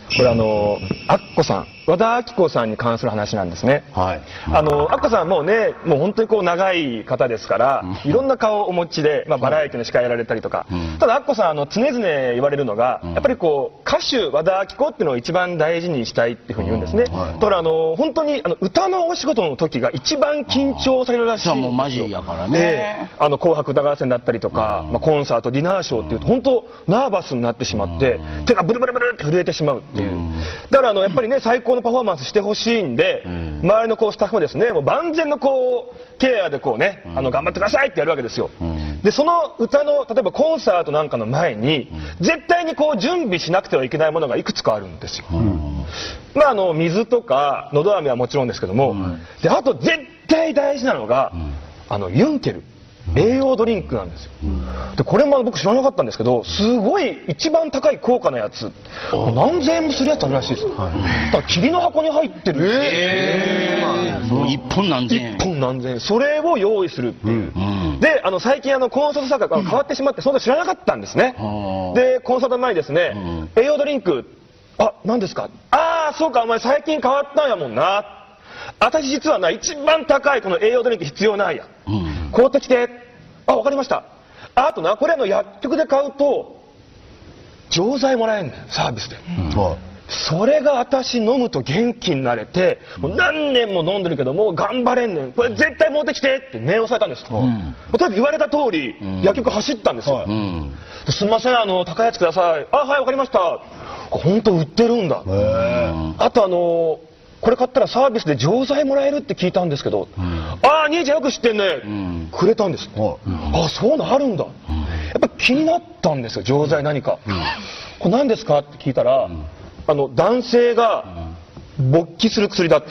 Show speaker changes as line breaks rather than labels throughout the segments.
これアッコさん、和田アキ子さんに関する話なんですね。
はい。
アッコさんもうね、もう本当にこう長い方ですから、いろんな顔をお持ちで、まあバラエティの司会やられたりとか。ただアッコさん、常々言われるのが、やっぱりこう、歌手和田アキ子っていうのを一番大事にしたいっていうふうに言うんですね。だから本当に歌のお仕事の時が一番緊張されるらしいんですよ。
もうマジやからね。
紅白歌合戦だったりとか、まあコンサート、ディナーショーっていうと、本当ナーバスになってしまって、手がブルブルブルって震えてしまうっていう。だからやっぱりね、最高のパフォーマンスしてほしいんで、周りのこうスタッフもですね、もう万全のこう、ケアでこうね、頑張ってくださいってやるわけですよ。で、その歌の、例えばコンサートなんかの前に、絶対にこう準備しなくてはいけないものがいくつかあるんですよ。まあ水とか、のど飴はもちろんですけども、で、あと絶対大事なのが、ユンケル。栄養ドリンクなんですよ。で、これも僕知らなかったんですけど、すごい一番高い高価なやつ、何千円もするやつあるらしいですよ。だから霧の箱に入ってる。
一本何千円。
一本何千円。それを用意するっていう。で、最近コンサート作家が変わってしまって、そんな知らなかったんですね。で、コンサート前にですね、栄養ドリンク、あ、何ですか？ああ、そうか、お前最近変わったんやもんな。私実はな、一番高いこの栄養ドリンク必要ないや。買うてきて。あ、わかりました。あとな、これ薬局で買うと、錠剤もらえんねん、サービスで。それが私飲むと元気になれて、もう何年も飲んでるけどもう頑張れんねん。これ絶対持ってきてって念を押されたんです。とにかく言われた通り、薬局走ったんですよ。すみません、高いやつください。あ、はい、わかりました。本当売ってるんだ。あとこれ買ったらサービスで錠剤もらえるって聞いたんですけど、ああ、兄ちゃんよく知ってんね。くれたんです。ああ、そうなのあるんだ。やっぱ気になったんですよ、錠剤何か。これ何ですかって聞いたら、男性が勃起する薬だって。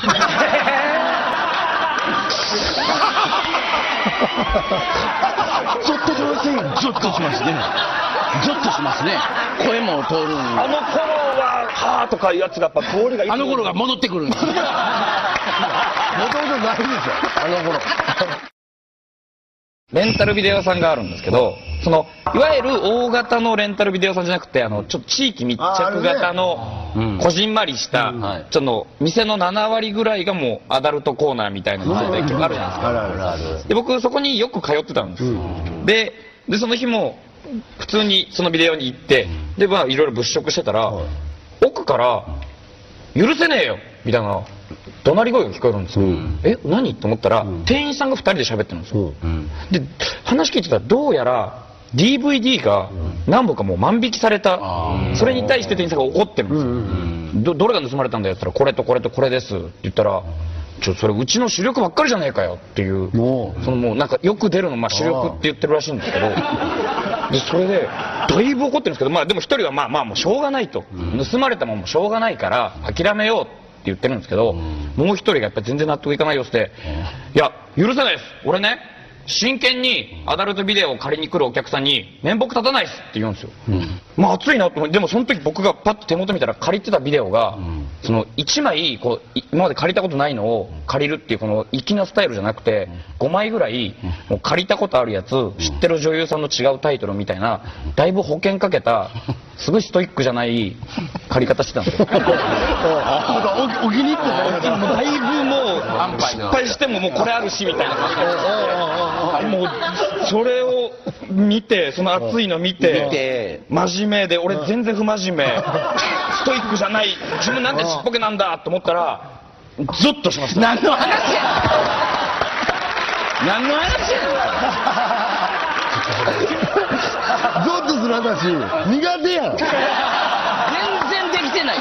ゾッとしますね。ゾッとしますね。ゾッとしますね。声も通る。
頃ははーとかいうやつがやっぱ通りがいい。
頃が戻ってくるんです。もともとないでしょ、頃。
レンタルビデオ屋さんがあるんですけど、いわゆる大型のレンタルビデオ屋さんじゃなくて、ちょっと地域密着型の、こじんまりした、ちょっと店の7割ぐらいがもうアダルトコーナーみたいな店で結構あるじゃないですか。で、僕そこによく通ってたんです。で、その日も、普通にそのビデオに行って、で、まあいろいろ物色してたら、奥から、許せねえよみたいな怒鳴り声が聞こえるんですよ。え、何と思ったら、店員さんが2人で喋ってるんですよ。で、話聞いてたらどうやら DVD が何本かもう万引きされた。それに対して店員さんが怒ってるんですよ。どれが盗まれたんだよって言ったら、これとこれとこれですって言ったら、それうちの主力ばっかりじゃねえかよっていう、もうなんかよく出るの、まあ主力って言ってるらしいんですけど、で、それで、だいぶ怒ってるんですけど、まあでも一人はまあもうしょうがないと。盗まれたもんもしょうがないから諦めようって言ってるんですけど、もう一人がやっぱり全然納得いかない様子で、いや、許せないです。俺ね、真剣にアダルトビデオを借りに来るお客さんに面目立たないですって言うんですよ。まあ熱いなと思って、でもその時僕がパッと手元見たら借りてたビデオが、その1枚こう今まで借りたことないのを借りるっていうこの粋なスタイルじゃなくて、5枚ぐらいもう借りたことあるやつ、知ってる女優さんの違うタイトルみたいな、だいぶ保険かけたすごいストイックじゃない借り方してたんですよ。
お気に入ってた。
だいぶもう失敗してももうこれあるしみたいな感じで、もうそれを見て、その熱いの見て、真面目で、俺全然不真面目、ストイックじゃない、自分なんでちっぽけなんだと思ったらゾッとしました。
何の話や何の話やゾッとする話苦手やん。全然できてない。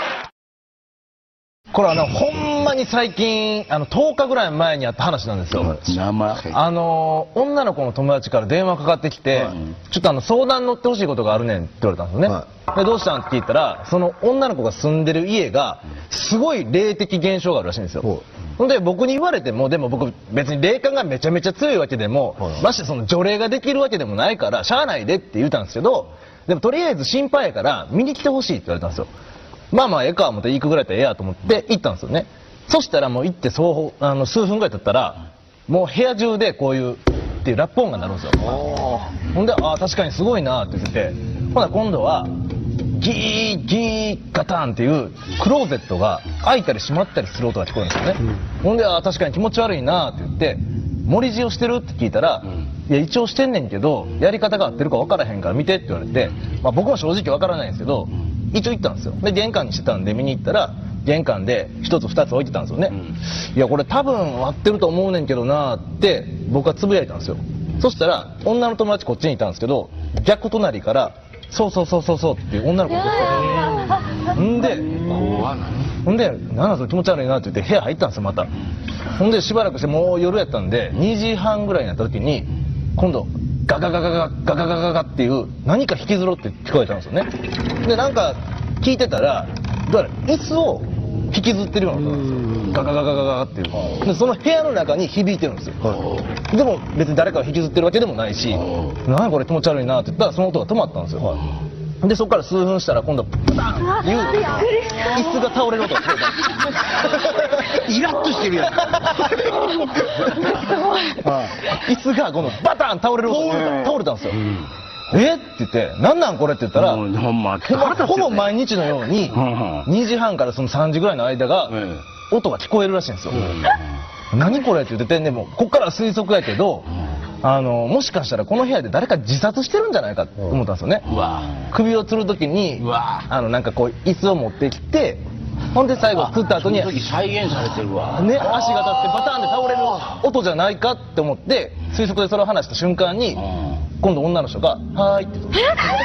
これほんまに最近10日ぐらい前にあった話なんですよ。女の子の友達から電話かかってきて、ちょっと相談乗ってほしいことがあるねんって言われたんですよね。で、どうしたんって聞いたら、その女の子が住んでる家がすごい霊的現象があるらしいんですよ。ほんで僕に言われても、でも僕別に霊感がめちゃめちゃ強いわけでも、ましてその除霊ができるわけでもないからしゃあないでって言ったんですけど、でもとりあえず心配やから見に来てほしいって言われたんですよ。まあええか思って行くぐらいだったらええやと思って行ったんですよね。そしたらもう行って数分ぐらい経ったら、もう部屋中でこういうっていうラップ音が鳴るんですよ。ほんで、ああ確かにすごいなって言ってて、ほな今度はギーギーガタンっていうクローゼットが開いたり閉まったりする音が聞こえるんですよね。ほんで確かに気持ち悪いなって言って盛り塩してるって聞いたら、いや一応してんねんけどやり方が合ってるか分からへんから見てって言われて、僕も正直分からないんですけど一応行ったんですよ。で玄関にしてたんで見に行ったら玄関で1つ2つ置いてたんですよね。いやこれ多分合ってると思うねんけどなって僕はつぶやいたんですよ。そしたら女の友達こっちにいたんですけど逆隣からそうそうそうそうそうっていう女の子がんでなんだそれ気持ち悪いなって言って部屋入ったんですよまた。ほんでしばらくしてもう夜やったんで2時半ぐらいになった時に今度ガガガガガガガガガガっていう何か引きずろって聞こえたんですよね。でなんか聞いてたらどうやら椅子を引きずってるような音なんですよ。ガガガガガガっていうでその部屋の中に響いてるんですよ。でも別に誰かが引きずってるわけでもないし何これ気持ち悪いなって言ったらその音が止まったんですよ。でそこから数分したら今度バタンっていう椅子が倒れる音が聞こえた。
イラッとしてるやん。
椅子がこのバタン倒れる音が倒れたんですよ。えって言って何なんこれって言ったらほぼ毎日のように2時半からその3時ぐらいの間が音が聞こえるらしいんですよ。何これって言っててでもこっからは推測やけどもしかしたらこの部屋で誰か自殺してるんじゃないかと思ったんですよね。首を吊る時になんかこう椅子を持ってきてほんで最後吊った後に
再現されてるわ
ね足が立ってバタンで倒れる音じゃないかって思って推測でそれを話した瞬間に今度女の人が「はーい」ってちょっ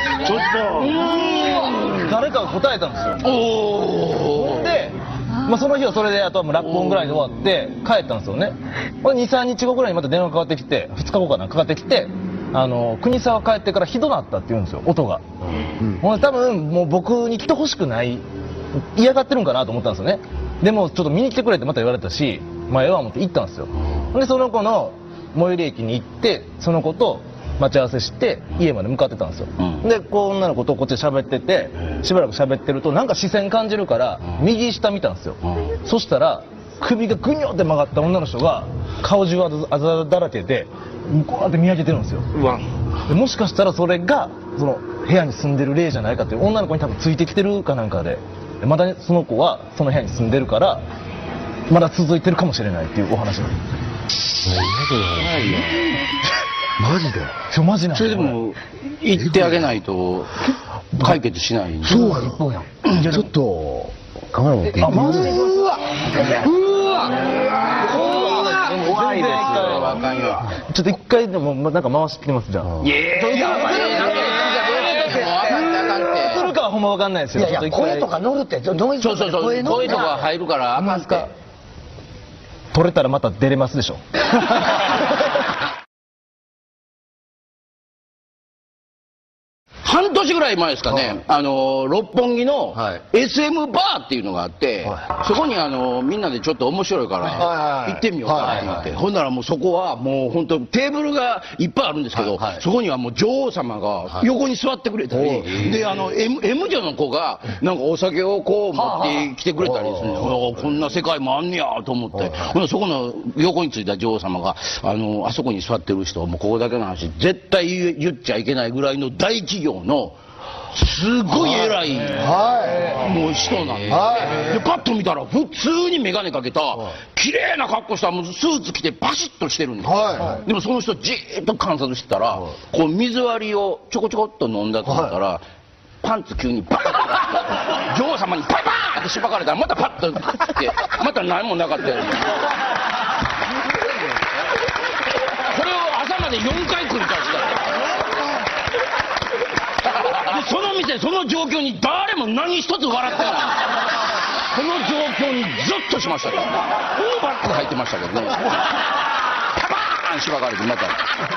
と誰かが答えたんですよ。ほんでその日はそれであとはもう6本ぐらいで終わって帰ったんですよね。これ 2,3 日後ぐらいにまた電話かかってきて2日後かなかかってきて国沢帰ってからひどなったって言うんですよ音が。ほんで多分もう僕に来てほしくない嫌がってるんかなと思ったんですよね。でもちょっと見に来てくれってまた言われたしええわ思って行ったんですよ。ほんでその子の最寄り駅に行ってその子と待ち合わせして家まで向かってたんですよ。でこう女の子とこっちで喋っててしばらく喋ってるとなんか視線感じるから右下見たんですよ。そしたら首がグニョって曲がった女の人が顔中あざだらけでこうやって見上げてるんですよ。でもしかしたらそれがその部屋に住んでる霊じゃないかっていう女の子に多分ついてきてるかなんかでまだその子はその部屋に住んでるからまだ続いてるかもしれないっていうお話なんです。
マジで
マジなん
それでも言ってあげないと解決しない。
そうやん。ちょっとカメラ持っていい？
マジでうわ
怖いですよ。
ちょっと一回でもなんか回してきますじゃあ。
いや
するかはほんまわかんないですよ。
いや声とか乗るってノイズ
そう声とか入るからあかんって。
取れたらまた出れますでしょ。
半年ぐらい前ですかね、六本木の SM バーっていうのがあって、そこにみんなでちょっと面白いから行ってみようかなと思って、ほんならもうそこはもう本当テーブルがいっぱいあるんですけど、そこにはもう女王様が横に座ってくれたりでM 女の子がなんかお酒をこう持ってきてくれたりするんで、こんな世界もあんねやと思って、ほんならそこの横についた女王様があそこに座ってる人はもうここだけの話絶対言っちゃいけないぐらいの大企業のすごい偉いもう人なんで、パッと見たら普通に眼鏡かけた綺麗な格好したスーツ着てバシッとしてるんですよ。でもその人じーっと観察してたらこう水割りをちょこちょこっと飲んだと思ったらパンツ急にバッと女王様にパパーってしばかれたらまたパッとってまた何もなかったよ。これを朝まで4回繰り返した。でその店その状況に誰も何一つ笑ってない。この状況にゾッとしましたけど、オーバック入ってましたけどね。パパーンしばかれてまた。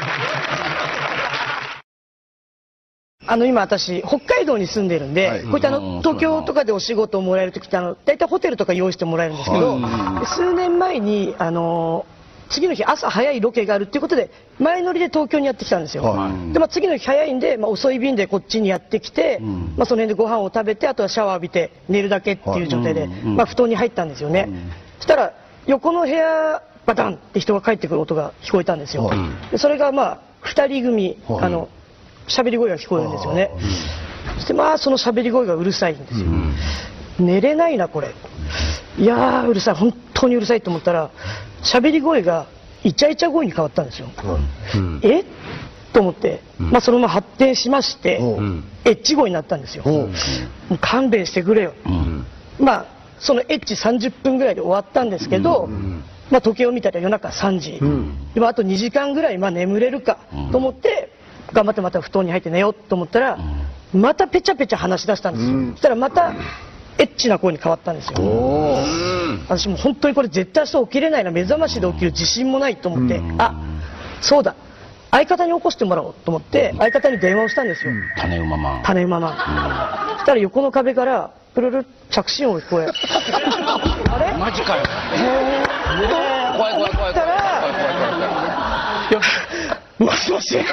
今私北海道に住んでるんで、こういった東京とかでお仕事をもらえる時って大体ホテルとか用意してもらえるんですけど、数年前に次の日朝早いロケがあるっていうことで前乗りで東京にやってきたんですよ。で次の日早いんで遅い便でこっちにやってきてその辺でご飯を食べてあとはシャワー浴びて寝るだけっていう状態で布団に入ったんですよね。そしたら横の部屋バタンって人が帰ってくる音が聞こえたんですよ。それが2人組喋り声が聞こえるんですよね。 そしてまあその喋り声がうるさいんですよ。寝れないなこれ。いやーうるさい、本当にうるさいと思ったら喋り声がイチャイチャ声に変わったんですよ。えと思って、まあそのまま発展しまして、エッチ声になったんですよ。もう勘弁してくれよ。まあそのエッチ30分ぐらいで終わったんですけど、まあ時計を見たら夜中3時、でもあと2時間ぐらいまあ眠れるかと思って頑張ってまた布団に入って寝ようと思ったら、またペチャペチャ話し出したんですよ。そしたらまたエッチな声に変わったんですよ。私も本当にこれ絶対明日起きれないな、目覚ましで起きる自信もないと思って、あ、そうだ、相方に起こしてもらおうと思って相方に電話をしたんですよ。
種馬マン。
種馬マン。そしたら横の壁からプルル着信音が聞こえ、あれ
マジかよ。怖い怖い怖い怖い怖い怖い怖い。
もしもし。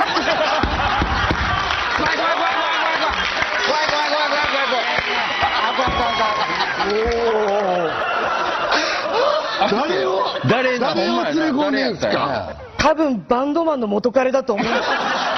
誰を連れ込んでんすか。
多分バンドマンの元彼だと思います。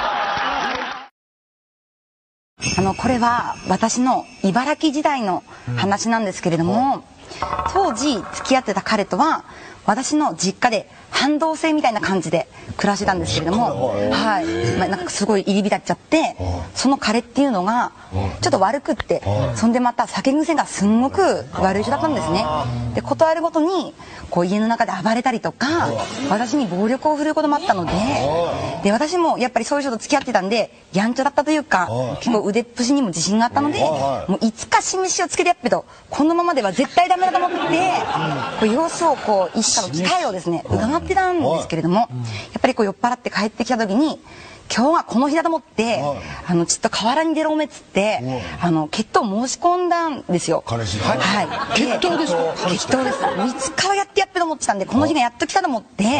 これは私の茨城時代の話なんですけれども、当時付き合ってた彼とは私の実家で半同棲みたいな感じで暮らしてたんですけれども、はい、まあ、なんかすごい入り浸っちゃって、その彼っていうのがちょっと悪くって、そんでまた酒癖がすんごく悪い人だったんですね。で、事あるごとにこう家の中で暴れたりとか、私に暴力を振るうこともあったので、私もやっぱりそういう人と付き合ってたんでやんちゃだったというか、結構腕っぷしにも自信があったので、もういつか示しをつけてやっぺと、このままでは絶対ダメだと思ってこう様子をこう一家の鍛えをですね伺ってたんですけれども、やっぱりこう酔っ払って帰ってきた時に、今日はこの日だと思って、ちょっと河原に出るおめっつって、決闘申し込んだんですよ。はい。決闘ですか。決闘です。いつかはやってやっぺと思ってたんで、この日がやっと来たと思って、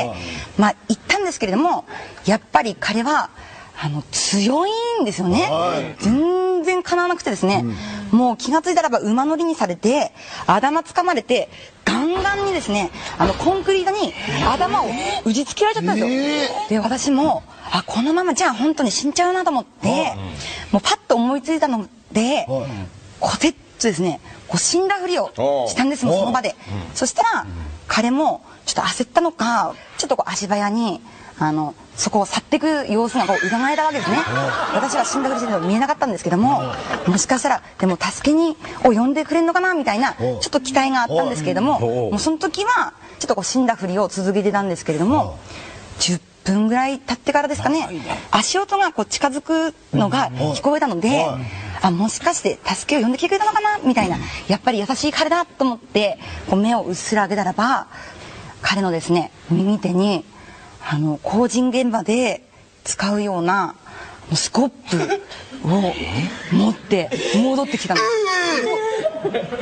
まあ行ったんですけれども、やっぱり彼は強いんですよね。全然かなわなくてですね、もう気がついたらば馬乗りにされて、頭掴まれてガンガンにですね、コンクリートに頭を打ちつけられちゃったんですよ。で、私もこのままじゃあ本当に死んじゃうなと思って、もうパッと思いついたので、コテッとですね、こう死んだふりをしたんですもん、その場で。そしたら彼もちょっと焦ったのか、ちょっとこう足早にそこを去っていく様子がこう伺えたわけですね。私は死んだふりしてるの見えなかったんですけども、もしかしたらでも助けに呼んでくれるのかなみたいなちょっと期待があったんですけれども、もうその時はちょっとこう死んだふりを続けてたんですけれども、10分ぐらい経ってからですかね、足音がこう近づくのが聞こえたので、もしかして助けを呼んできてくれたのかなみたいな、やっぱり優しい彼だと思ってこう目をうっすら開けたらば、彼のですね右手に工人現場で使うようなスコップを持って戻ってきたんです。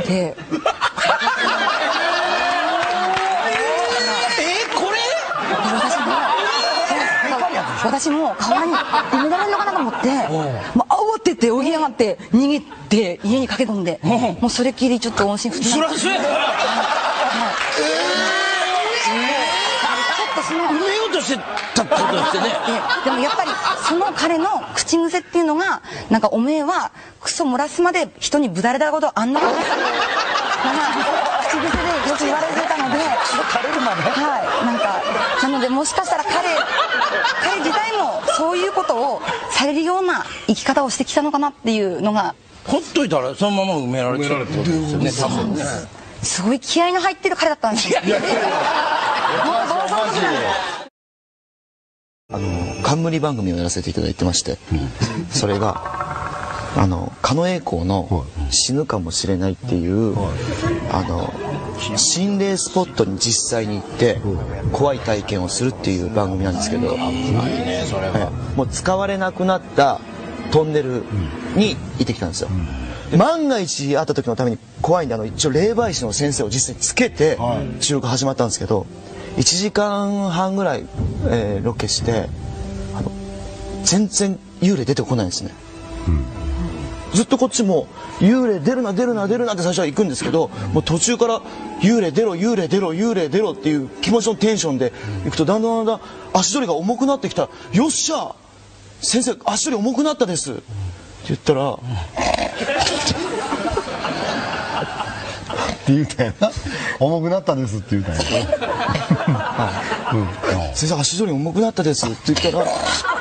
で、
これ？
私も川に埋められるのかなと思って、もう慌てて泳ぎ上がって逃げて家に駆け込んで、もうそれっきりちょっと音信不通。そりゃそうや。
埋めようとしてたってことですよね。
でもやっぱりその彼の口癖っていうのが、なんかおめえはクソ漏らすまで人にぶだれたことあんなこと口癖でよく言われてたので、はい、なんかなのでもしかしたら彼自体もそういうことをされるような生き方をしてきたのかなっていうのが。
ほっといたらそのまま埋められてるってことですよね。多分ね。
すごい気合の入ってる彼だったんですよ。
冠番組をやらせていただいてまして、それが狩野英孝の死ぬかもしれないっていう心霊スポットに実際に行って怖い体験をするっていう番組なんですけど、もう使われなくなったトンネルに行ってきたんですよ。万が一会った時のために怖いんで一応霊媒師の先生を実際につけて収録始まったんですけど、1時間半ぐらい、ロケして全然幽霊出てこないんですね。ずっとこっちも幽霊出るな出るな出るなって最初は行くんですけど、もう途中から幽霊出ろ幽霊出ろ幽霊出ろっていう気持ちのテンションで行くと、だんだん足取りが重くなってきたら、よっしゃ先生足取り重くなったです、 言ったら
って言うたやな。重くなったですって言うたや
な。先生、足取り重くなったですって言ったら、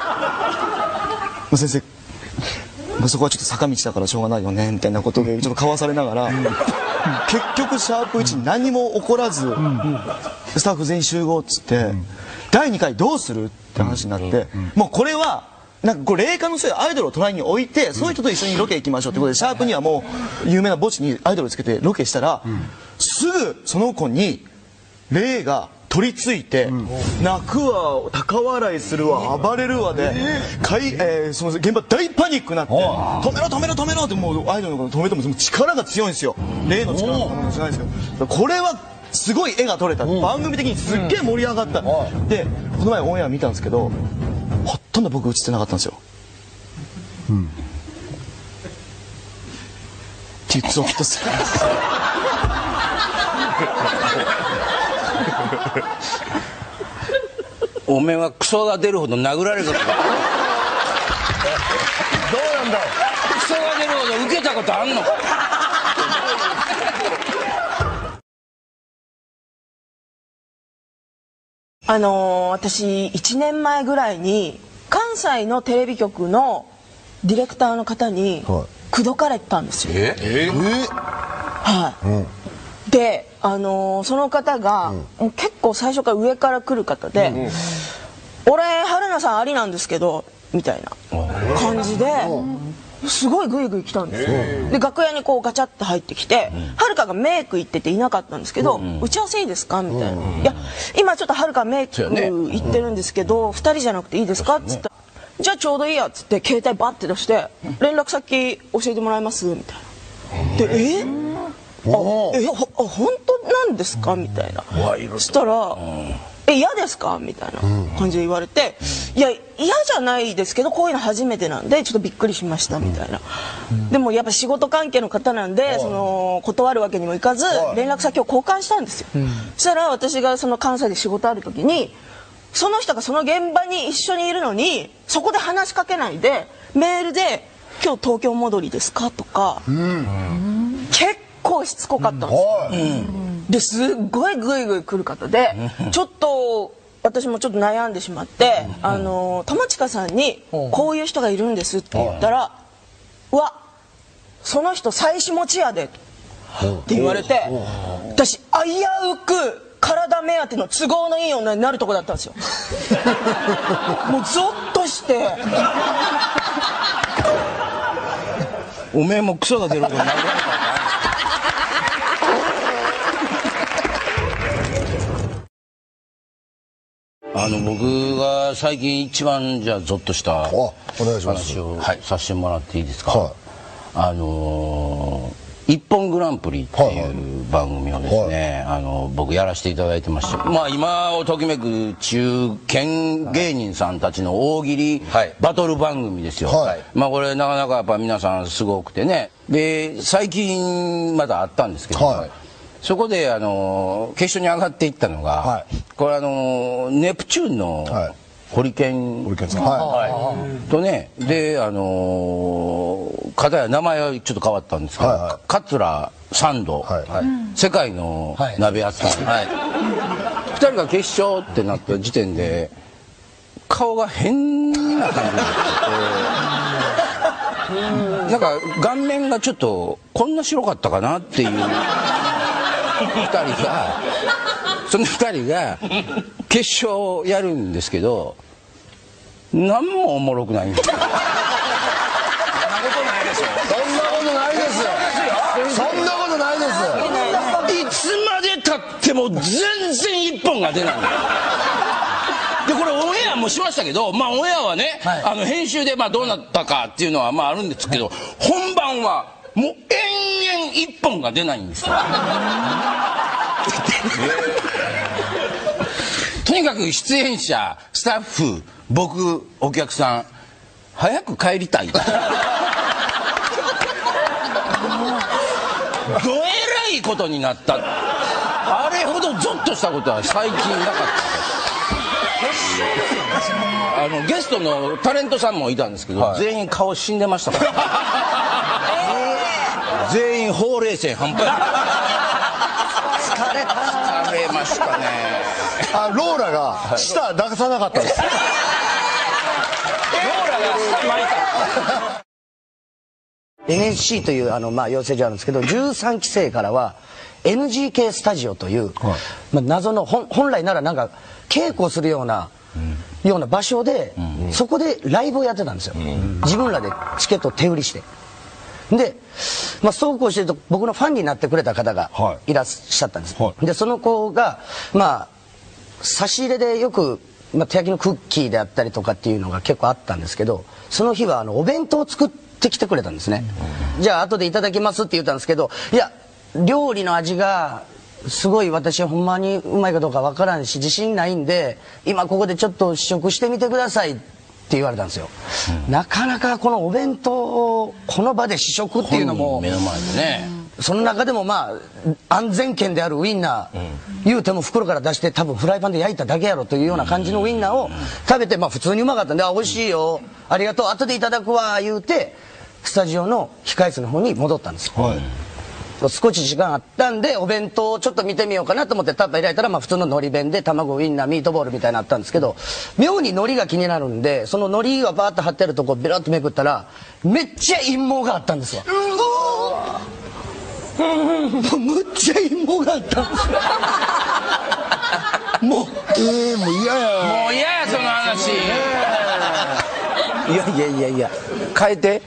先生、そこはちょっと坂道だからしょうがないよねみたいなことでちょっと交わされながら、結局シャープ1何も起こらず、スタッフ全員集合っつって、第2回どうするって話になって、もうこれはなんかこれ霊感の強いアイドルを隣に置いて、そういう人と一緒にロケ行きましょうってことで、シャープにはもう有名な墓地にアイドルをつけてロケしたら、すぐその子に霊が取り付いて、泣くわ、高笑いするわ、暴れるわで、その現場大パニックになって、止めろ止めろ止めろって、もうアイドルの子止めても力が強いんですよ。霊の力が強いんですけど、これはすごい絵が撮れた。番組的にすっげえ盛り上がった。で、この前オンエア見たんですけど、ほとんど僕映ってなかったんですよ。鉄をきっとする。
おめえはクソが出るほど殴られることがどうなんだ。クソが出るほど受けたことあんのか。
私1年前ぐらいに関西のテレビ局のディレクターの方に口説かれたんですよ。はい。で、その方が結構最初から上から来る方で、俺春菜さんありなんですけどみたいな感じですごいグイグイ来たんですよ。で楽屋にこうガチャって入ってきて、はるかがメイク行ってていなかったんですけど、打ち合わせいいですかみたいな。いや今ちょっとはるかメイク行ってるんですけど、2人じゃなくていいですかっつったら、じゃあちょうどいいやっつって携帯バッて出して連絡先教えてもらえますみたいな。で本当なんですかみたいな。そしたら嫌ですかみたいな感じで言われて、いや嫌じゃないですけどこういうの初めてなんでちょっとびっくりしましたみたいな。でもやっぱ仕事関係の方なんで断るわけにもいかず連絡先を交換したんですよ。そしたら私がその関西で仕事ある時に、その人がその現場に一緒にいるのにそこで話しかけないでメールで「今日東京戻りですか?」とか、結構しつこかったんですよ。ですっごいグイグイ来る方で、ちょっと私もちょっと悩んでしまって、友近さんに「こういう人がいるんです」って言ったら「うわその人妻子持ちやで」って言われて、私危うく体目当ての都合のいい女になるとこだったんですよ。もうゾッとして
おめえもクソが出ることになる。僕が最近一番じゃあゾッとした話をさせてもらっていいですか。一本グランプリっていう番組をですね、僕やらせていただいてまして、まあ今をときめく中堅芸人さんたちの大喜利バトル番組ですよ。まあこれなかなかやっぱ皆さんすごくてね。で最近まだあったんですけど、そこで決勝に上がっていったのが、これネプチューンのホリケンとね、で片や名前はちょっと変わったんですけど、桂三度、世界の鍋扱い、2人が決勝ってなった時点で顔が変な感じになってて、なんか顔面がちょっとこんな白かったかなっていう。その2人が決勝やるんですけど、何もおもろくないんですよ。そんなことないでしょ。
そんなことないです。そんなことない
です。いつまでたっても全然一本が出ない。でこれオンエアもしましたけど、まあオンエアはね、編集でまあどうなったかっていうのはまああるんですけど、本番はもう延々一本が出ないんですよ。とにかく出演者、スタッフ、僕、お客さん早く帰りたい。どえらいことになった。あれほどゾッとしたことは最近なかった。 ゲストのタレントさんもいたんですけど、全員顔死んでましたから全員ほうれい線半端ない疲れましたね。
ローラが舌出さなかったんです。ローラが
舌巻いた。
NSC という養成所あるんですけど、13期生からは NGK スタジオという、謎の本来ならなんか稽古するような場所で、そこでライブをやってたんですよ。自分らでチケットを手売りして。で、そうこうしてると僕のファンになってくれた方がいらっしゃったんです。でその子が差し入れでよく手焼きのクッキーであったりとかっていうのが結構あったんですけど、その日はお弁当を作ってきてくれたんですね。じゃあ後でいただきますって言ったんですけど、いや料理の味がすごい私ほんまにうまいかどうかわからんし自信ないんで、今ここでちょっと試食してみてくださいって言われたんですよ。なかなかこのお弁当をこの場で試食っていうのも、
目の前でね、
その中でも安全圏であるウインナー、言うても袋から出して多分フライパンで焼いただけやろというような感じのウインナーを食べて、普通にうまかったんで、美味しいよ、ありがとう、後でいただくわ言うてスタジオの控え室の方に戻ったんです。少し時間あったんでお弁当をちょっと見てみようかなと思ってタッパー開いたら、普通の海苔弁で卵ウインナーミートボールみたいなのあったんですけど、妙に海苔が気になるんで、その海苔がバーッと貼ってあるとこベロッとめくったらめっちゃ陰謀があったんですわ。むっちゃ陰謀があったんですよ。もう嫌や、
もう嫌やその話。
いや変えて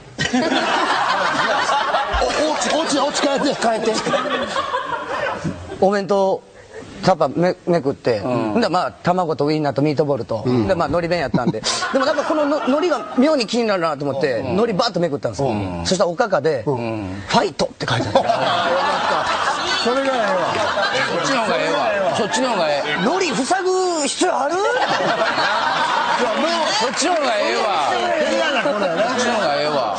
落ち変えて
お弁当タッパーめくって、卵とウインナーとミートボールと、海苔弁やったんで、でもなんかこの海苔が妙に気になるなと思って海苔バーッとめくったんですよ。そしたらおかかで「ファイト」って書いてあった。
それがええわ。
そっちの方がええわ。そっちの方がええ。
海苔塞ぐ必要ある？
そっちの方がええわ。そっちの方がええわ。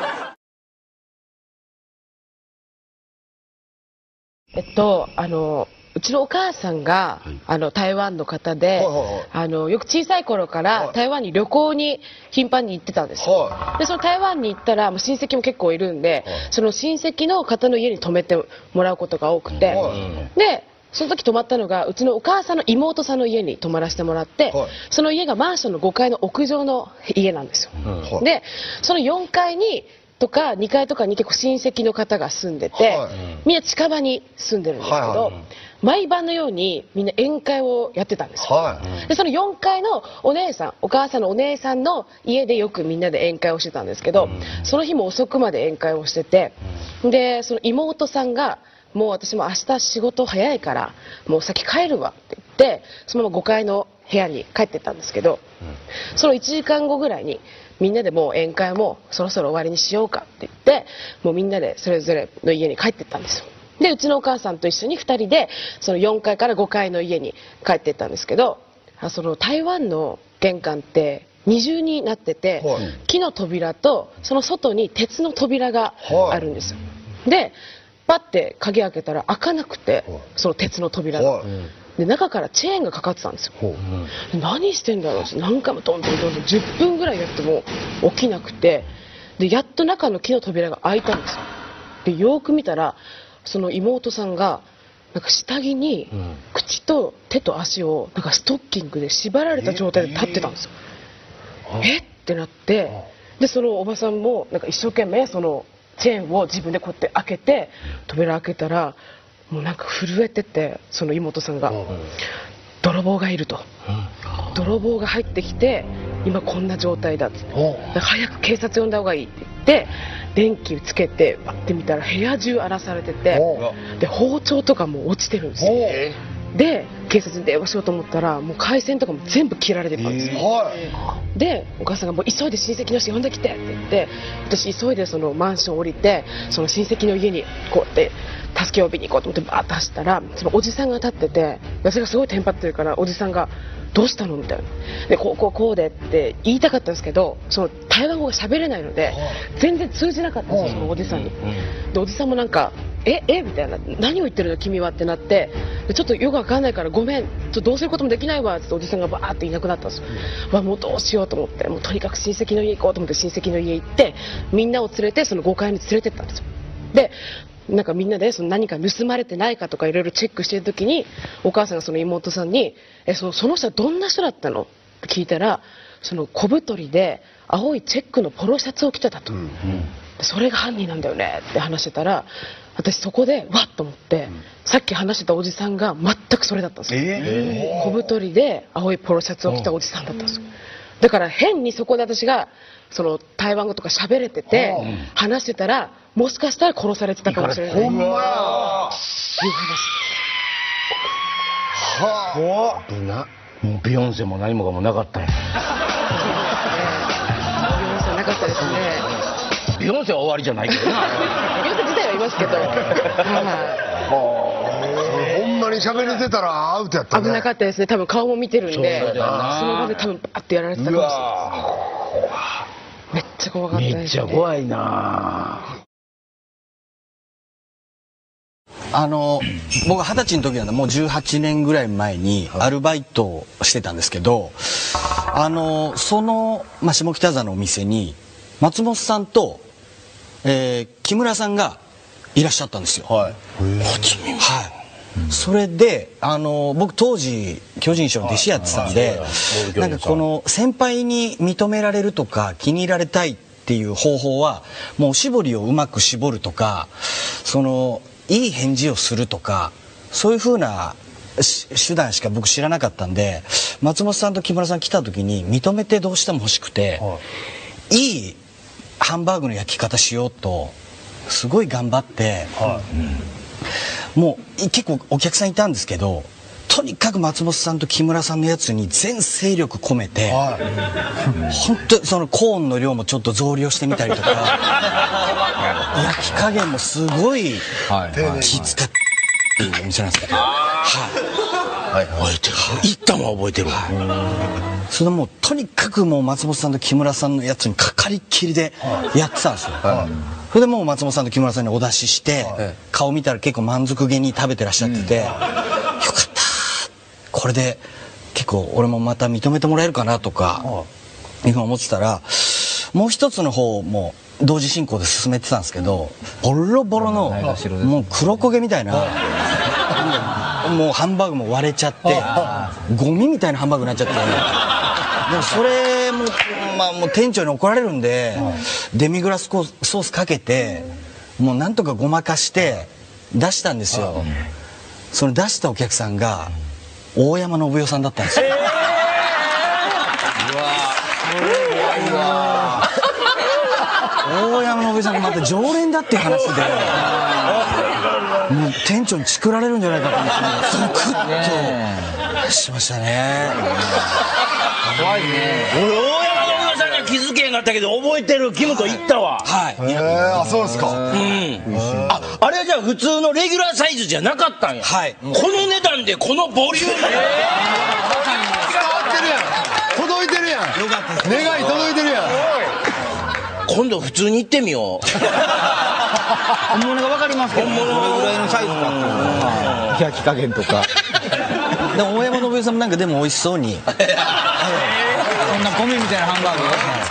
うちのお母さんが台湾の方で、よく小さい頃から台湾に旅行に頻繁に行ってたんですよ。でその台湾に行ったら親戚も結構いるんで、その親戚の方の家に泊めてもらうことが多くて、でその時泊まったのがうちのお母さんの妹さんの家に泊まらせてもらって、その家がマンションの5階の屋上の家なんですよ。でその4階にとか2階とかに結構親戚の方が住んでて、みんな近場に住んでるんですけど、毎晩のようにみんな宴会をやってたんですよ。でその4階のお姉さん、お母さんのお姉さんの家でよくみんなで宴会をしてたんですけど、その日も遅くまで宴会をしてて、でその妹さんがもう私も明日仕事早いからもう先帰るわって言って、そのまま5階の部屋に帰ってったんですけど、その1時間後ぐらいにみんなでもう宴会もそろそろ終わりにしようかって言って、もうみんなでそれぞれの家に帰ってったんですよ。でうちのお母さんと一緒に2人でその4階から5階の家に帰ってったんですけど、その台湾の玄関って二重になってて、木の扉とその外に鉄の扉があるんですよ。でパッて鍵開けたら開かなくて、その鉄の扉が。で中からチェーンがかかってたんですよ。何してんだろうって何回もドンドンドンと10分ぐらいやっても起きなくて、でやっと中の木の扉が開いたんですよ。でよく見たらその妹さんがなんか下着に口と手と足をなんかストッキングで縛られた状態で立ってたんですよ。えってなって、でそのおばさんもなんか一生懸命そのチェーンを自分でこうやって開けて、扉開けたらもうなんか震えてて、その妹さんが泥棒がいると、泥棒が入ってきて今こんな状態だって、早く警察呼んだ方がいいって言って電気つけてバッて見たら部屋中荒らされてて、で包丁とかも落ちてるんですよ。で警察に電話しようと思ったらもう回線とかも全部切られてたんですよ。でお母さんがもう急いで親戚の人呼んできてって言って、私急いでそのマンション降りてその親戚の家にこうやって助け呼びに行こうと思ってバーッと走ったら、そのおじさんが立ってて、私がすごいテンパってるからおじさんがどうしたのみたいな。でこうでって言いたかったんですけど、その台湾語が喋れないので全然通じなかったんですよ、そのおじさんに。でおじさんもなんかみたいな、何を言ってるの君はってなって、ちょっとよくわかんないからごめん、どうすることもできないわっておじさんがバーっていなくなったんですよ。もうどうしようと思って、もうとにかく親戚の家行こうと思って親戚の家行って、みんなを連れてその5階に連れてったんですよ。でなんかみんなでその何か盗まれてないかとかいろいろチェックしてる時に、お母さんがその妹さんにその人はどんな人だったのって聞いたら、その小太りで青いチェックのポロシャツを着てたと、それが犯人なんだよねって話してたら、私そこでわっと思って、さっき話してたおじさんが全くそれだったんですよ。小太りで青いポロシャツを着たおじさんだったんですよ。だから変にそこで私がその台湾語とか喋れてて話してたら、もしかしたら殺されてたかもしれない。ほんまや。いう話。
はあ。もうビヨンセも何もかもなかったんや。
ビヨンセなかったですね。
ビヨンセは終わりじゃないけどな。
ビヨンセ自体はいますけど。
ほんまに喋れてたらアウトやったね。
危なかったですね。多分顔も見てるんで、その場で多分バッてやられてたかもしれない。めっちゃ怖かったですね。
めっちゃ怖いな。
僕20歳の時なんでもう18年ぐらい前にアルバイトをしてたんですけど、その、下北沢のお店に松本さんと、木村さんがいらっしゃったんですよ。はい。それで僕当時巨人師匠の弟子やってたんで、なんかこの先輩に認められるとか気に入られたいっていう方法はもう絞りをうまく絞るとか、そのいい返事をするとか、そういう風な手段しか僕知らなかったんで、松本さんと木村さん来た時に認めてどうしても欲しくて、いいハンバーグの焼き方しようとすごい頑張って、もう結構お客さんいたんですけど、とにかく松本さんと木村さんのやつに全精力込めて、本当にそのコーンの量もちょっと増量してみたりとか、焼き加減もすごい気使っていいお店なんですけど、覚えてる。行ったのは覚えてるわ。それもうとにかくもう松本さんと木村さんのやつにかかりっきりでやってたんですよ。それでもう松本さんと木村さんにお出しして、顔見たら結構満足げに食べてらっしゃってて、よかったこれで結構俺もまた認めてもらえるかなとかいうふうに思ってたら、もう一つの方も同時進行で進めてたんですけど、ボロボロのもう黒焦げみたいなもうハンバーグも割れちゃってゴミみたいなハンバーグになっちゃって、でもそれももう店長に怒られるんでデミグラスソースかけてもうなんとかごまかして出したんですよ。その出したお客さんが大山信代さんだったんですよ。大山信代さんがまた常連だっていう話で、もう店長にチクられるんじゃないかと思ってゾクッとしましたね。
怖いね。俺大山信代さんには気づけへんかったけど覚えてる。キムと行ったわ。
はい。そうですか。
あれはじゃあ普通のレギュラーサイズじゃなかったんや。はい。この値段でこのボリューム。伝わ
ってるやん。届いてるやん。よかった。願い届いてるやん。
今度普通に行ってみよう。
本物が分かりますけど、どれぐらいのサイズかっていうのは焼き加減とか。
でも大山信代さんもなんかでも美味しそうに
そんな米みたいなハンバーグ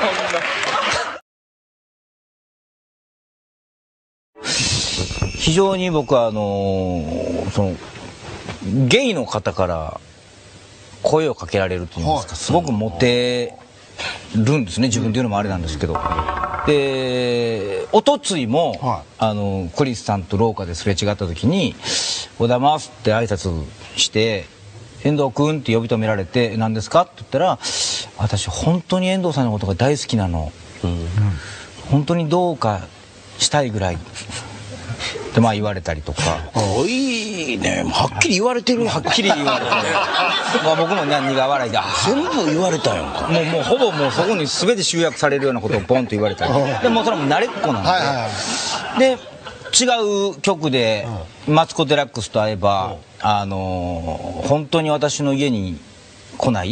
非常に僕はそのゲイの方から声をかけられるというんですか、すごくモテるんですね。自分で言うのもあれなんですけど、でおとついも、クリスさんと廊下ですれ違った時に「おはようございます」って挨拶して「遠藤君」って呼び止められて「何ですか?」って言ったら「私本当に遠藤さんのことが大好きなの、本当にどうかしたいぐらい」って言われたりとか。
いいね。はっきり言われてる。
はっきり言われて僕も苦笑いで
全部言われたやんか。
もうほぼもうそこに全て集約されるようなことをポンと言われたりでもそれはもう慣れっこなんで、で違う局でマツコ・デラックスと会えば本当に私の家に来ない。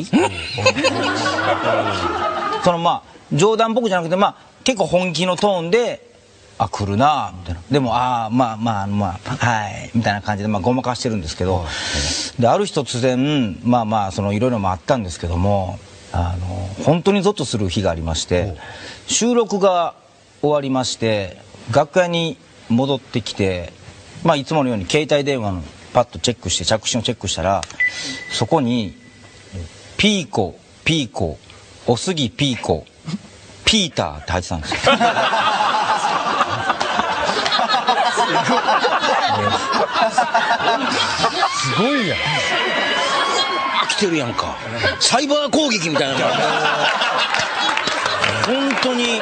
そのまあ冗談っぽくじゃなくて、まあ結構本気のトーンで、あ、来るなみたいな。でもまあはいみたいな感じでまあごまかしてるんですけど、である日突然そのいろいろもあったんですけども、本当にゾッとする日がありまして、収録が終わりまして楽屋に戻ってきて、まあいつものように携帯電話のパッとチェックして着信をチェックしたら、そこにピーコおすぎピーコピーターって入ってたんですよ。
すごいやん。
来てるやんか。サイバー攻撃みたいな。
本当に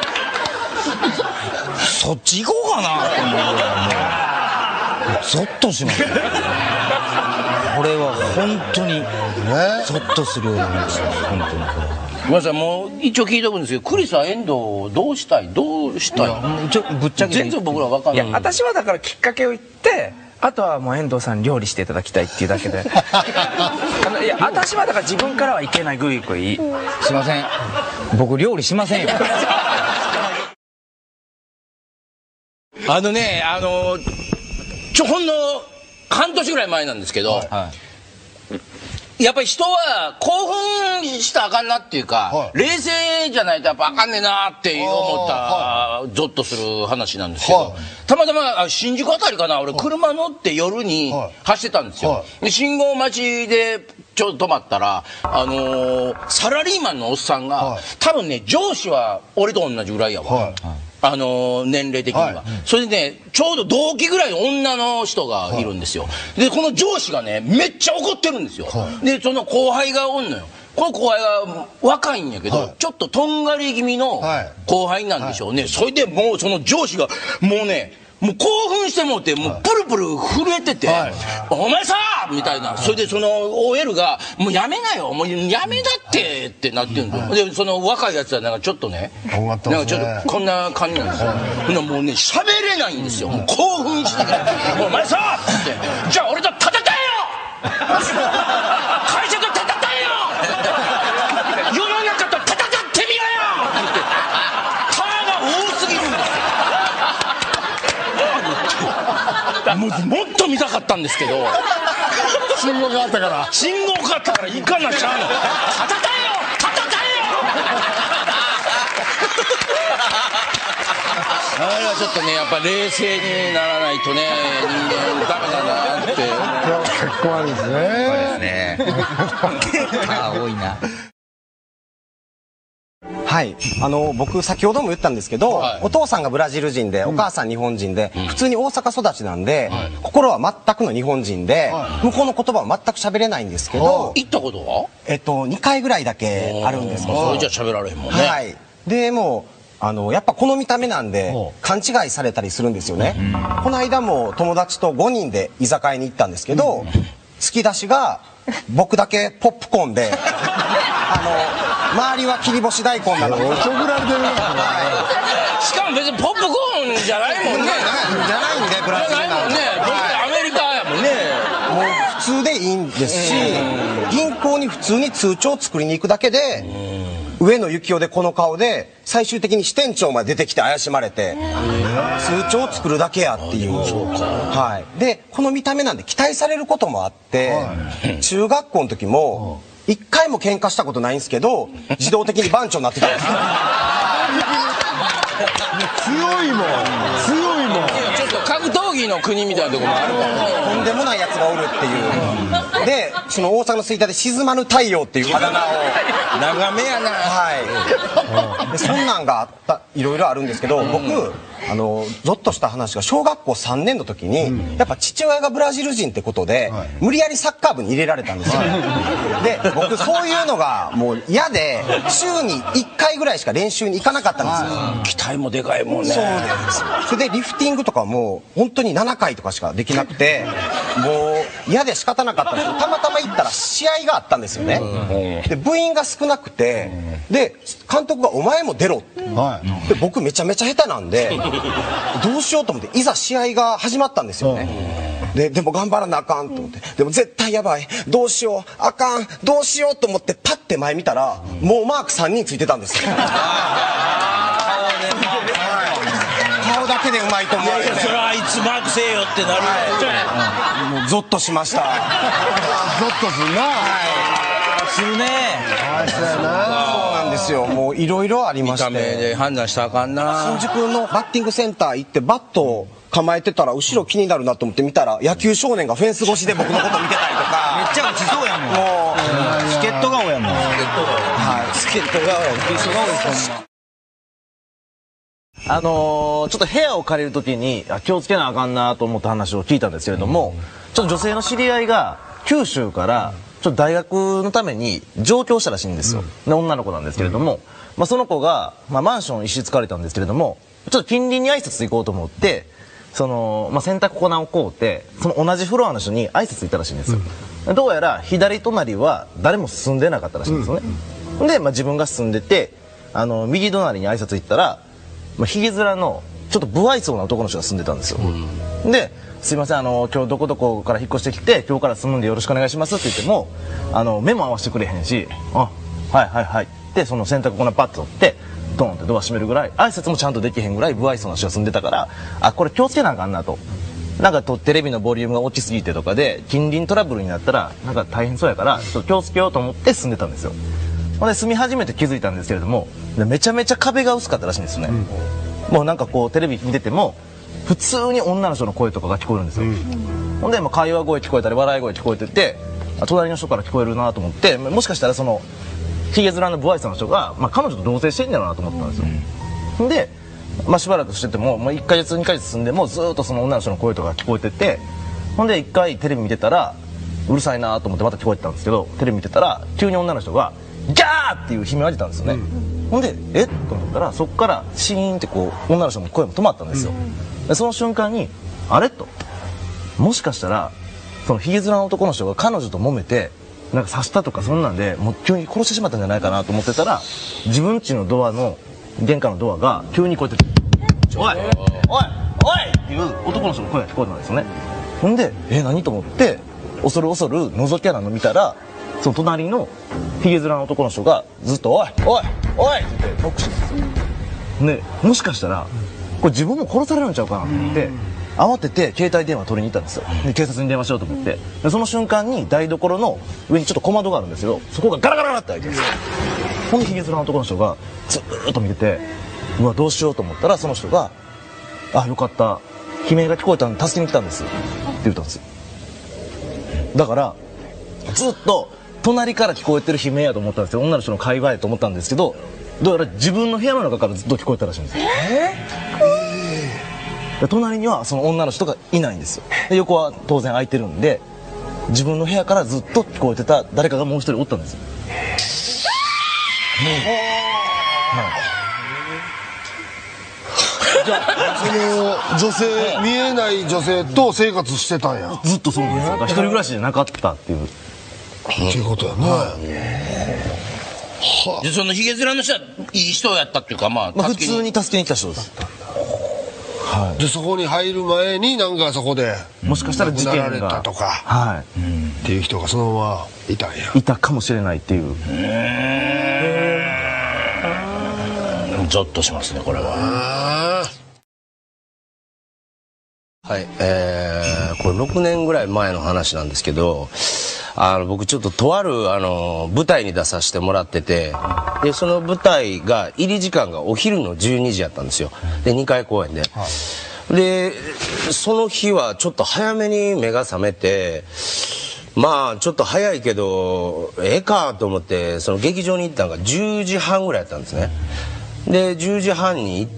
そっち行こうかなって思うぐらい、もうゾッとしました。これは本当にゾッとするような話です。本当に
ごめんなさい、もう一応聞いておくんですけど、クリスは遠藤どうしたいぶっちゃけ全然僕ら分かんない。
いや、私はだからきっかけを言って、あとはもう遠藤さんに料理していただきたいっていうだけで。いや、私はだから自分からはいけない、ぐいぐい。
すいません、僕料理しませんよ。
ほんの半年ぐらい前なんですけど、やっぱり人は興奮したらあかんなっていうか、冷静じゃないとやっぱあかんねえなって思ったゾッとする話なんですけど、たまたま新宿あたりかな、俺車乗って夜に走ってたんですよ。で信号待ちでちょうど止まったら、サラリーマンのおっさんが、多分ね上司は俺と同じぐらいやわ、年齢的には、それでねちょうど同期ぐらいの女の人がいるんですよ。でこの上司がねめっちゃ怒ってるんですよ。でその後輩がおんのよ。この後輩が若いんやけど、ちょっととんがり気味の後輩なんでしょうね。それでもうその上司がもう興奮してもうて、もうプルプル震えてて、お前さーみたいな。それでその OL が、もうやめなよ、もうやめだってなってるんですよ。で、その若いやつはなんかちょっとね、なんかちょっとこんな感じなんですよ。もうね、喋れないんですよ。もう興奮してて、お前さーって、じゃあ俺と戦えよ会社と戦えよ世の中と戦ってみろよってパワーが多すぎるんですよ。もっと見たかったんですけど、
信号があったから
行かなちゃうの。戦えよあれはちょっとね、やっぱ冷静にならないとね、人間ダメだなって。
結構あるんですね。
多いな。
はい、僕先ほども言ったんですけど、お父さんがブラジル人でお母さん日本人で、普通に大阪育ちなんで、心は全くの日本人で、向こうの言葉は全く喋れないんですけど、
行ったことは
2回ぐらいだけあるんですけど、
それじゃ喋られへんもんね。
はい。でもやっぱこの見た目なんで勘違いされたりするんですよね。この間も友達と5人で居酒屋に行ったんですけど、突き出しが僕だけポップコーンで周りは切り干し大根なのに。
おちょぶられてるな。
しかも別にポップコーンじゃないもんね。
じゃないんで、ブラジルなんで。
アメリカやもんね。
もう普通でいいんですし、銀行に普通に通帳を作りに行くだけで、上野幸雄でこの顔で最終的に支店長まで出てきて怪しまれて、通帳を作るだけやっていう。はい。でこの見た目なんで期待されることもあって、中学校の時も一回も喧嘩したことないんですけど、自動的に番長になってたんです。
強いもん。
ちょっと格闘技の国みたいなところもあるからね。
とんでもないやつがおるっていう。でその大阪の吹田で沈まぬ太陽っていうあだ名を。
長めやな。
はい。でそんなんがあったいろいろあるんですけど、僕ゾッとした話が小学校3年の時に、やっぱ父親がブラジル人ってことで、無理やりサッカー部に入れられたんですよ。で僕そういうのがもう嫌で、週に1回ぐらいしか練習に行かなかったんですよ。
期待もでかいもんね。
そうなんですよ。それでリフティングとかも本当に7回とかしかできなくて、もう嫌で仕方なかったんですけど、たまたま行ったら試合があったんですよね。で部員が少なくて、で監督が「お前も出ろ」って、で僕めちゃめちゃ下手なんでどうしようと思って、いざ試合が始まったんですよね。 でも頑張らなあかんと思って、でも絶対やばい、どうしよう、あかん、どうしようと思ってパッて前見たら、もうマーク3人ついてたんですよ。顔だけでうまいと思われて、
それはあいつマークせえよってなるよ。
もうゾッとしました。ゾ
ッとするな。
するね。
そうなんですよ。もういろいろありまして。
見た目で判断したらあかんな。
新宿のバッティングセンター行ってバットを構えてたら後ろ気になるなと思って見たら、野球少年がフェンス越しで僕のこと見てたりとか。
めっちゃ打ちそうやもん。もうチケット顔やもん。
チケット顔や。
ちょっと部屋を借りるときに気をつけなあかんなと思った話を聞いたんですけれども、ちょっと女性の知り合いが九州からちょっと大学のために上京したらしいんですよ。で、女の子なんですけれども、その子が、マンション一室借りたんですけれども、ちょっと近隣に挨拶行こうと思って、洗濯粉を買うて、その同じフロアの人に挨拶行ったらしいんですよ。どうやら左隣は誰も住んでなかったらしいんですよね。で、自分が住んでて、右隣に挨拶行ったら、ひげ面のちょっと不愛想な男の人が住んでたんですよ。で、すいません、今日どこどこから引っ越してきて、今日から住むんでよろしくお願いしますって言っても、目も合わせてくれへんし、はいはいはいってその洗濯粉パッと取ってドーンってドア閉めるぐらい、挨拶もちゃんとできへんぐらい不愛想な人が住んでたから、これ気をつけなあかんなと。なんかテレビのボリュームが落ちすぎてとかで近隣トラブルになったらなんか大変そうやから、ちょっと気をつけようと思って住んでたんですよ。ほんで住み始めて気づいたんですけれども、めちゃめちゃ壁が薄かったらしいんですね。もうなんかテレビ見てても普通に女の人の声とかが聞こえるんですよ。ほんで会話声聞こえたり笑い声聞こえてて、隣の人から聞こえるなと思って、もしかしたらそのひげ面の不愛想の人が、彼女と同棲してんだろうなと思ったんですよ。で、しばらくしてても、1ヶ月2ヶ月住んでもずっとその女の人の声とか聞こえてて、ほんで1回テレビ見てたらうるさいなと思ってまた聞こえてたんですけど、テレビ見てたら急に女の人がギャーっていう悲鳴を上げたんですよね。ほんでと思ったら、そこからシーンって女の人の声も止まったんですよ。でその瞬間にあれと、もしかしたらそのひげ面の男の人が彼女と揉めてなんか刺したとかそんなんでもう急に殺してしまったんじゃないかなと思ってたら、自分家のドアの玄関のドアが急にこうやって「おいおいおい!」っていう男の人の声が聞こえたんですよね。ほんで何と思って恐る恐る覗き穴の見たら、その隣のひげ面の男の人がずっと「おいおいおい!」って言ってノックしてるんですよ。でもしかしたらこれ自分も殺されるんちゃうかなと思って、慌てて携帯電話取りに行ったんですよ。で警察に電話しようと思って、でその瞬間に台所の上にちょっと小窓があるんですけど、そこがガラガラガラって開いてるんですよ。ほんでひげ面の男の人がずーっと見てて、うわどうしようと思ったら、その人が「よかった、悲鳴が聞こえたんで助けに来たんです」って言ったんですよ。だからずっと隣から聞こえてる悲鳴やと思ったんですよ。女の人の会話やと思ったんですけど、どうやら自分の部屋の中からずっと聞こえたらしいんですよ。で隣にはその女の人がいないんですよ。で横は当然空いてるんで、自分の部屋からずっと聞こえてた誰かがもう一人おったんですよ。
じゃあその女性、見えない女性と生活してたんや。
ずっとそうなんですよ。一人暮らしじゃなかったっていう。
っていうことやね。
でそのひげ面の人はいい人やったっていうか、
普通に助けに来た人です。
でそこに入る前になんかそこで
もしかしたら事件が
亡くなられたとか、っていう人がそのままいたんや。
いたかもしれないっていう。
ゾッとしますねこれは。
はい、これ6年ぐらい前の話なんですけど、僕ちょっととある舞台に出させてもらってて、でその舞台が入り時間がお昼の12時やったんですよ。で2回公演で、でその日はちょっと早めに目が覚めて、ちょっと早いけどかと思ってその劇場に行ったのが10時半ぐらいやったんですね。で10時半に行って、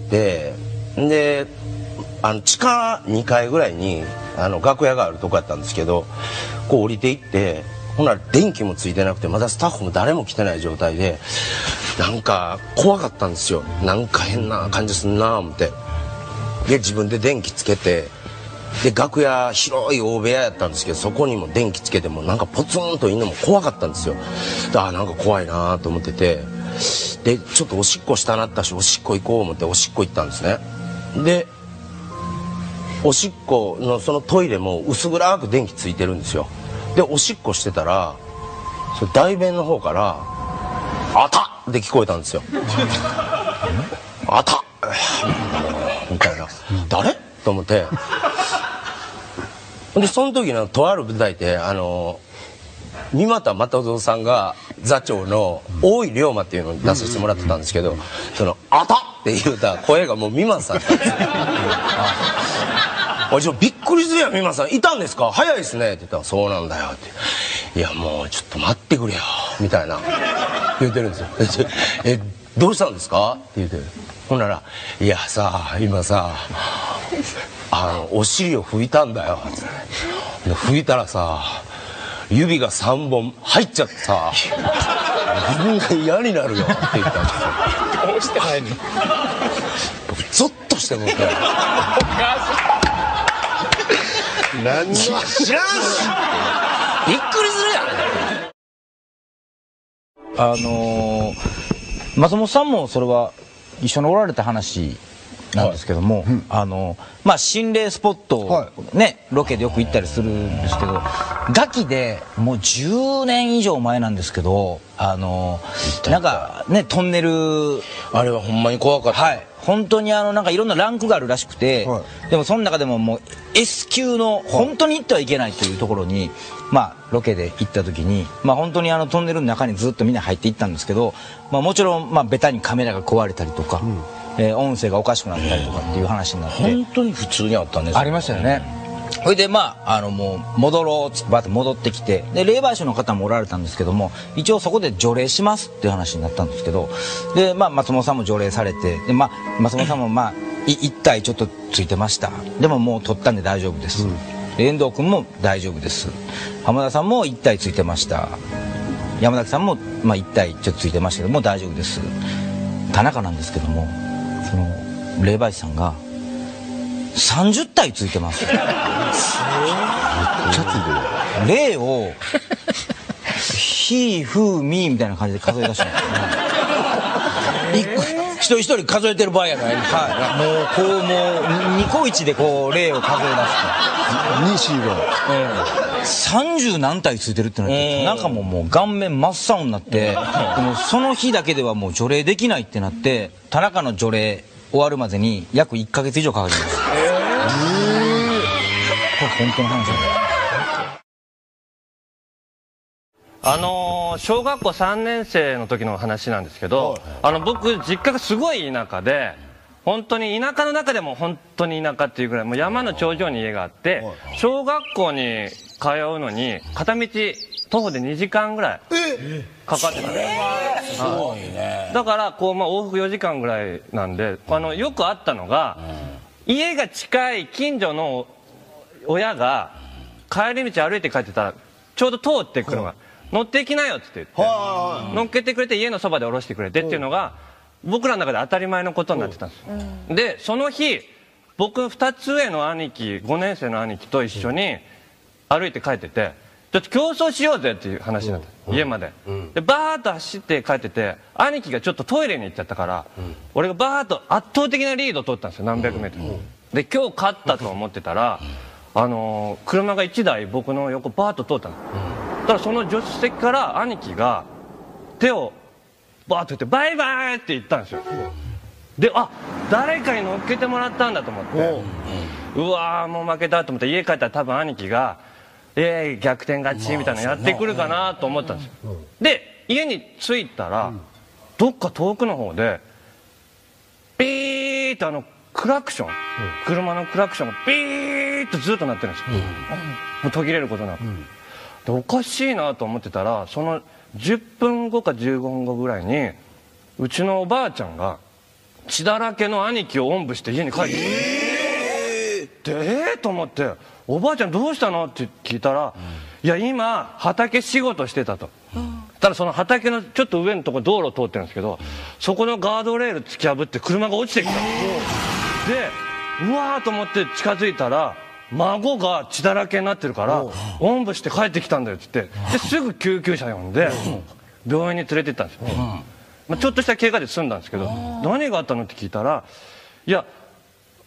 で地下2階ぐらいに楽屋があるとこやったんですけど、こう降りていって、ほんなら電気もついてなくてまだスタッフも誰も来てない状態で、なんか怖かったんですよ。なんか変な感じすんなぁ思って、で自分で電気つけて、で楽屋広い大部屋やったんですけど、そこにも電気つけてもなんかポツンといるのも怖かったんですよ。なんか怖いなぁと思ってて、でちょっとおしっこしたなったしおしっこ行こう思っておしっこ行ったんですね。でおしっこのそのトイレも薄暗く電気ついてるんですよ。でおしっこしてたらそれ大便の方から「あた!」って聞こえたんですよ。あたみたいな、誰と思って、でその時のとある舞台で三股又蔵さんが座長の大井龍馬っていうのに出させてもらってたんですけど、その「あた!」って言うた声がもう三股さんだったんですよ。びっくりするやん、三股さんいたんですか、早いですねって言ったら「そうなんだよ」って「いやもうちょっと待ってくれよ」みたいな言ってるんですよ。どうしたんですかって言ってる。ほんなら「いやさ今さお尻を拭いたんだよ」って拭いたらさ指が3本入っちゃってさ自分が嫌になるよって言ったんですよ。どうしてないの。僕ゾッとしてもって何の知らんしびっくりする
やん。松本さんもそれは一緒におられた話なんですけども、まあ心霊スポットをね、ロケでよく行ったりするんですけど、ガキでもう10年以上前なんですけど、なんかねトンネル
あれはほんまに怖かった。
はい、本当になんかいろんなランクがあるらしくて、でもその中でももう S 級の本当に行ってはいけないというところに、まあロケで行った時に、まあ本当にトンネルの中にずっとみんな入っていったんですけど、まあもちろんまあベタにカメラが壊れたりとか、音声がおかしくなったりとかっていう話になって、
本当に普通にあったんですよ。
ありましたよね。それでまあもう戻ろうっつってバッと戻ってきて、で霊媒師の方もおられたんですけども、一応そこで除霊しますっていう話になったんですけど、でまあ松本さんも除霊されて、でまあ松本さんもまあ1体ちょっとついてました。でももう取ったんで大丈夫です。遠藤君も大丈夫です。浜田さんも1体ついてました。山崎さんもまあ1体ちょっとついてましたけども大丈夫です。田中なんですけども、その霊媒師さんが30体ついてます。めっちゃついてる。霊をひふみみたいな感じで数え出したんですね。一人一人数えてる場合やないんですよ。はい、もうこうもうニコイチでこう霊を数え出すと30何体ついてるってなって、中ももう顔面真っ青になって、でもその日だけではもう除霊できないってなって、田中の除霊終わるまでに約1ヶ月以上かかりました。これ本当の話なんだ。
小学校3年生の時の話なんですけど、僕実家がすごい田舎で、本当に田舎の中でも本当に田舎っていうぐらいもう山の頂上に家があって、小学校に通うのに片道徒歩で2時間ぐらいかかってたんです。すごいね。だからこうまあ往復4時間ぐらいなんで、よくあったのが、家が近い近所の親が帰り道歩いて帰ってたらちょうど通ってくるのが乗っていきなよって言って乗っけてくれて家のそばで降ろしてくれてっていうのが僕らの中で当たり前のことになってたんですよ。でその日僕2つ上の兄貴5年生の兄貴と一緒に歩いて帰ってて、ちょっと競争しようぜっていう話になった家まで。でバーッと走って帰ってて、兄貴がちょっとトイレに行っちゃったから、俺がバーッと圧倒的なリードを取ったんですよ、何百メートル。で今日勝ったと思ってたら車が1台僕の横バーッと通ったの。だからその助手席から兄貴が手をバーッと言ってバイバイって言ったんですよ。で誰かに乗っけてもらったんだと思って、うわーもう負けたと思って家帰ったら多分兄貴が逆転勝ちみたいなのやってくるかなと思ったんですよ。で家に着いたらどっか遠くの方でビーッとクラクション、車のクラクションがビーッとずっと鳴ってるんですよ。もう途切れることなく。でおかしいなと思ってたら、その10分後か15分後ぐらいにうちのおばあちゃんが血だらけの兄貴をおんぶして家に帰ってきて、でと思って「おばあちゃんどうしたの?」って聞いたら「いや今畑仕事してた」と。ただその畑のちょっと上のところ道路通ってるんですけど、そこのガードレール突き破って車が落ちてきたんですよ。でうわーと思って近づいたら孫が血だらけになってるからおんぶして帰ってきたんだよって言って、ですぐ救急車呼んで病院に連れて行ったんですよ。ちょっとした怪我で済んだんですけど、何があったのって聞いたら、いやおっ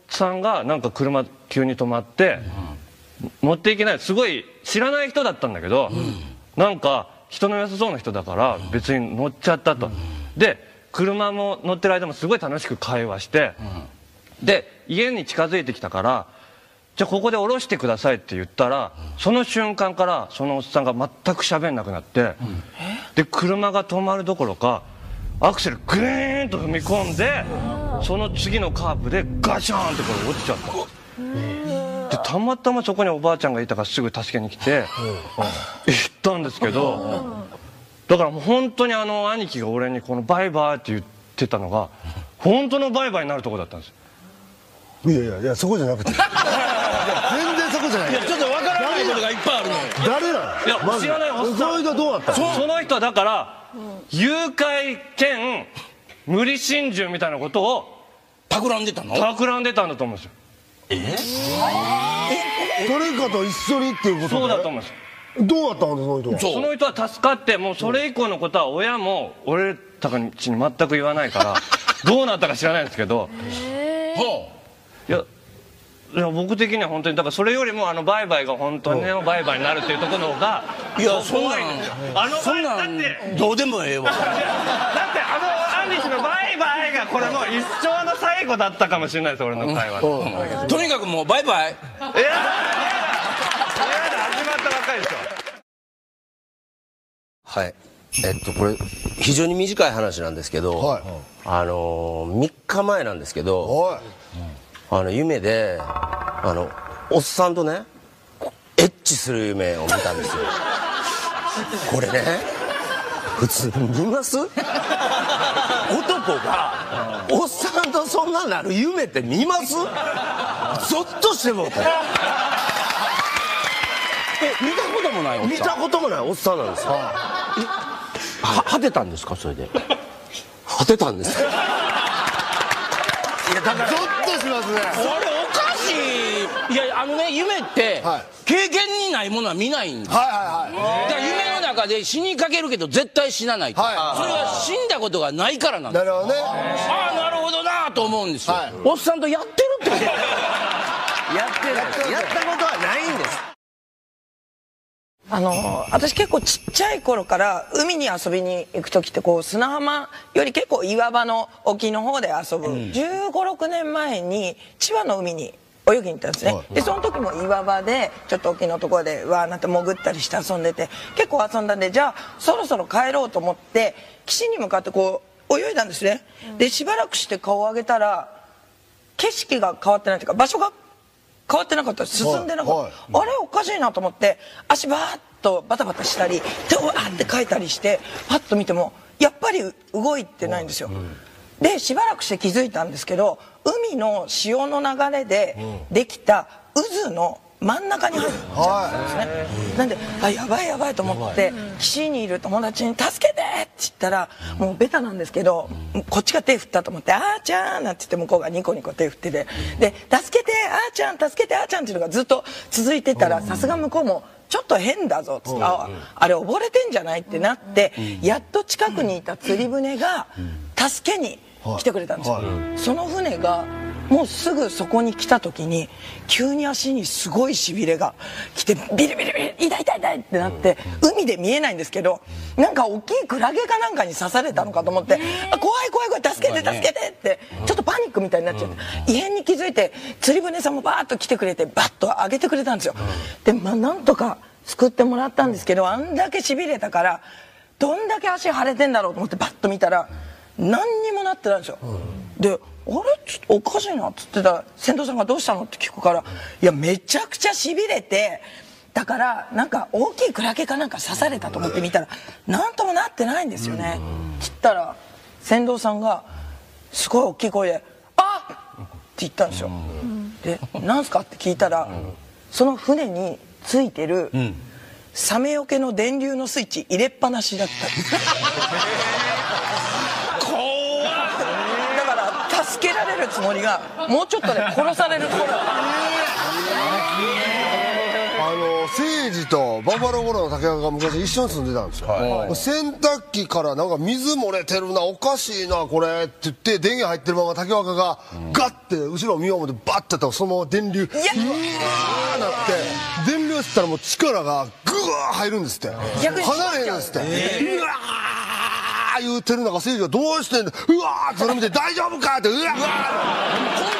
さんがなんか車急に止まって乗っていけない、すごい知らない人だったんだけど、なんか人の良さそうな人だから別に乗っちゃったと。で車も乗ってる間もすごい楽しく会話して、で家に近づいてきたからじゃあここで降ろしてくださいって言ったら、その瞬間からそのおっさんが全く喋んなくなって、で車が止まるどころかアクセルグーンと踏み込んで、その次のカーブでガシャーンってこれ落ちちゃった。でたまたまそこにおばあちゃんがいたからすぐ助けに来て行ったんですけど、だからもう本当に兄貴が俺にこのバイバイって言ってたのが本当のバイバイになるとこだったんですよ。
いやそこじゃなくて全然そこじゃない。
いやちょっとわからないことがいっぱいあるのよ。
誰なの？
いや知らないおっさん。
その人どうなったの？
その人はだから誘拐兼無理心中みたいなことを
企んでたの？
企んでたんだと思うんですよ。
誰かと一緒にっていうことで？
そうだと思うんですよ。
どうだったのその人は？
その人は助かって、もうそれ以降のことは親も俺たちに全く言わないからどうなったか知らないんですけど、いや僕的には本当にだからそれよりもバイバイが本当にねバイバイになるっていうところの方が怖いんですよ。
そんなんどうでもええわ。
だって兄貴のバイバイがこれもう一生の最後だったかもしれないです、俺の会話で。
とにかくもうバイバイ。
始まったばっかりでしょ。
はい。これ、非常に短い話なんですけど、3日前なんですけど、夢で、おっさんとね、エッチする夢を見たんですよ。これね、普通見ます？男が、おっさんとそんななる夢って見ます？ゾッとしてもうて。
見たこともないおっさん？
見たこともないおっさんなんですよ。果てたんですかそれで？果てたんですよ。いやだから
ゾッとしますね。
それおかしい。いや夢って経験にないものは見ないんです。だから夢の中で死にかけるけど絶対死なないと。それは死んだことがないからなんです。
なるほどね。
ああなるほどなと思うんですよ。おっさんとやってるってこと？
やってない。やったことはないんです。
私結構ちっちゃい頃から海に遊びに行く時って砂浜より結構岩場の沖の方で遊ぶ、15、16年前に千葉の海に泳ぎに行ったんですね。でその時も岩場でちょっと沖のところでわーなんて潜ったりして遊んでて結構遊んだんで、じゃあそろそろ帰ろうと思って岸に向かって泳いだんですね。でしばらくして顔を上げたら景色が変わってないというか場所が変わってなかった、進んでなかった、あれおかしいなと思って足バーッとバタバタしたり手をわーってかいたりしてパッと見てもやっぱり動いてないんですよ。でしばらくして気づいたんですけど、海の潮の流れでできた渦の真ん中に入っちゃったんですね。なんでやばいやばいと思って岸にいる友達に「助けて!」って言ったらもうベタなんですけど、こっちが手振ったと思って「あーちゃん」なんて言って向こうがニコニコ手振ってて、で「助けてあーちゃん助けてあーちゃん」っていうのがずっと続いてたら、さすが向こうもちょっと変だぞっつって、あれ溺れてんじゃないってなって、やっと近くにいた釣り船が助けに来てくれたんですよ。その船がもうすぐそこに来た時に急に足にすごいしびれが来てビリビリビリ痛い痛い痛いってなって、海で見えないんですけどなんか大きいクラゲかなんかに刺されたのかと思って「怖い怖い怖い助けて助けて」ってちょっとパニックみたいになっちゃって、異変に気づいて釣り船さんもバーッと来てくれてバッと上げてくれたんですよ。でなんとか救ってもらったんですけど、あんだけしびれたからどんだけ足腫れてんだろうと思ってバッと見たら何にもなってないんですよ。であれちょっとおかしいなっつってたら船頭さんが「どうしたの?」って聞くから「いやめちゃくちゃしびれてだからなんか大きいクラゲかなんか刺された」と思って見たら何ともなってないんですよね。つったら船頭さんがすごい大きい声で「あっ!」って言ったんですよ。で「なんすか?」って聞いたらその船についてるサメよけの電流のスイッチ入れっぱなしだったんです。助けられるつもりがもうちょっとで殺されるところ。
誠治とバファローゴローの竹岡が昔一緒に住んでたんですよ、洗濯機からなんか水漏れてるな、おかしいなこれって言って電源入ってるまま竹岡がガッて後ろを見よう思ってバッてやったらそのまま電流うわーなって電流ってったらもう力がグワー入るんですって離れへんですってうわー言うてる中誠治がどうしてんだうわーってそれ見て大丈夫かってうわー